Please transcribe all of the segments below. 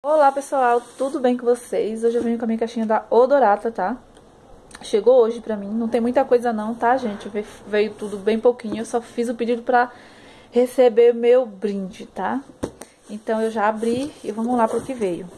Olá pessoal, tudo bem com vocês? Hoje eu venho com a minha caixinha da Odorata, tá? Chegou hoje pra mim, não tem muita coisa não, tá gente? Veio tudo bem pouquinho, eu só fiz o pedido pra receber meu brinde, tá? Então eu já abri e vamos lá pro que veio.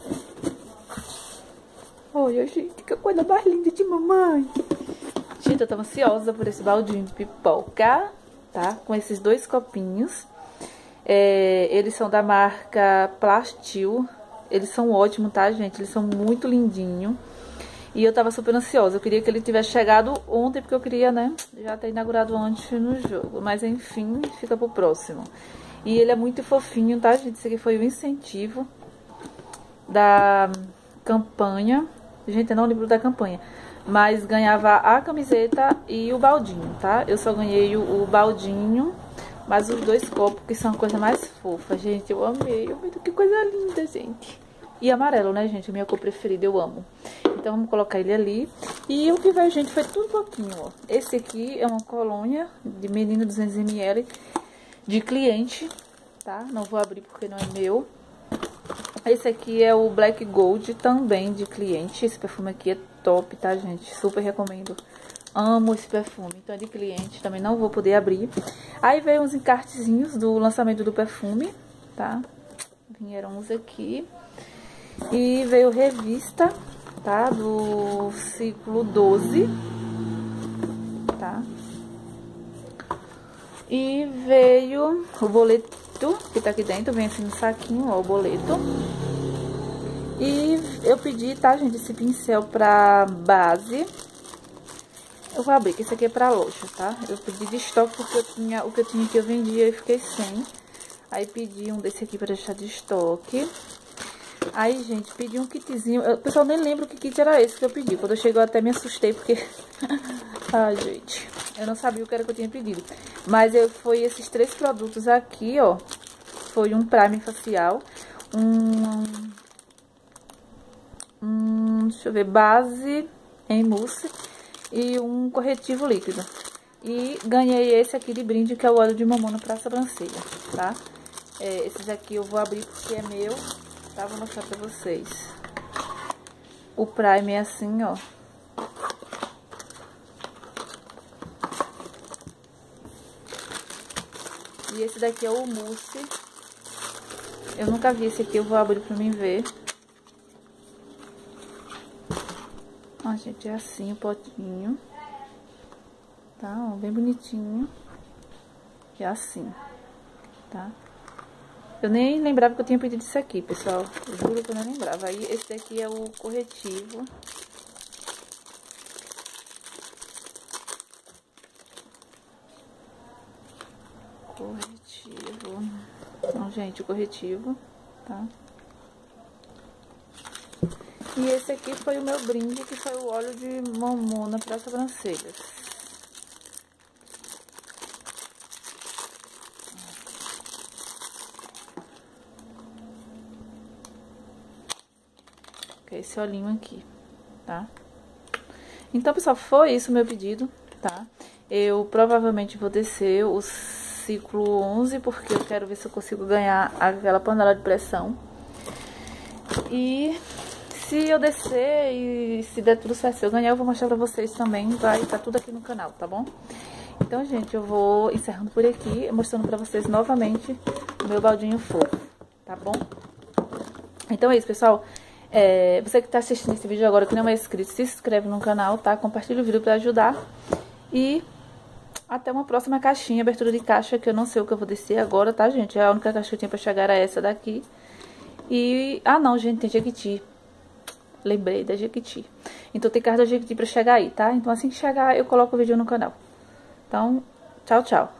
Olha gente, que coisa mais linda de mamãe! Gente, eu tô ansiosa por esse baldinho de pipoca, tá? Com esses dois copinhos. Eles são da marca Plastil. Eles são ótimos, tá, gente? Eles são muito lindinhos. E eu tava super ansiosa. Eu queria que ele tivesse chegado ontem, porque eu queria, né, já ter inaugurado antes no jogo. Mas, enfim, fica pro próximo. E ele é muito fofinho, tá, gente? Esse aqui foi o incentivo da campanha. Gente, eu não lembro da campanha. Mas ganhava a camiseta e o baldinho, tá? Eu só ganhei o baldinho, mas os dois copos, que são a coisa mais fofa. Gente, eu amei. Que coisa linda, gente. E amarelo, né, gente? Minha cor preferida, eu amo. Então, vamos colocar ele ali. E o que veio, gente, foi tudo pouquinho, ó. Esse aqui é uma colônia de menino 200 ml de cliente, tá? Não vou abrir porque não é meu. Esse aqui é o Black Gold, também de cliente. Esse perfume aqui é top, tá, gente? Super recomendo. Amo esse perfume, então é de cliente, também não vou poder abrir. Aí veio uns encartezinhos do lançamento do perfume, tá? Vieram uns aqui. E veio revista, tá? Do ciclo 12, tá? E veio o boleto, que tá aqui dentro, vem assim no saquinho, ó, o boleto. E eu pedi, tá, gente, esse pincel pra base. Eu vou abrir, que esse aqui é pra loja, tá? Eu pedi de estoque porque o que eu tinha aqui eu vendia e fiquei sem. Aí pedi um desse aqui pra deixar de estoque. Aí, gente, pedi um kitzinho. O pessoal nem lembra que kit era esse que eu pedi. Quando eu cheguei eu até me assustei porque... Ai, gente, eu não sabia o que era que eu tinha pedido. Mas foi esses três produtos aqui, ó. Foi um primer facial, deixa eu ver, base em mousse e um corretivo líquido. E ganhei esse aqui de brinde, que é o óleo de mamona pra sobrancelha, tá? Esses aqui eu vou abrir porque é meu, tá? Vou mostrar pra vocês. O primer é assim, ó. E esse daqui é o mousse. Eu nunca vi esse aqui, eu vou abrir pra mim ver. Ó, gente, é assim o potinho. Tá, ó, bem bonitinho. É assim, tá? Eu nem lembrava que eu tinha pedido isso aqui, pessoal. Eu juro que eu não lembrava. Aí, esse daqui é o corretivo. Então, gente, o corretivo, tá? E esse aqui foi o meu brinde, que foi o óleo de mamona para sobrancelhas. Que é esse olhinho aqui, tá? Então, pessoal, foi isso o meu pedido, tá? Eu provavelmente vou descer o ciclo 11, porque eu quero ver se eu consigo ganhar aquela panela de pressão. E se eu descer e se der tudo certo, se eu ganhar, eu vou mostrar pra vocês também. Vai estar tudo aqui no canal, tá bom? Então, gente, eu vou encerrando por aqui, mostrando pra vocês novamente o meu baldinho fofo, tá bom? Então é isso, pessoal. Você que tá assistindo esse vídeo agora, que não é inscrito, se inscreve no canal, tá? Compartilha o vídeo pra ajudar. E até uma próxima caixinha, abertura de caixa, que eu não sei o que eu vou descer agora, tá, gente? A única caixa que eu tinha pra chegar era essa daqui. E... ah, não, gente, tem Jequiti. Lembrei da Jequiti. Então tem carta da Jequiti pra chegar aí, tá? Então assim que chegar, eu coloco o vídeo no canal. Então, tchau, tchau.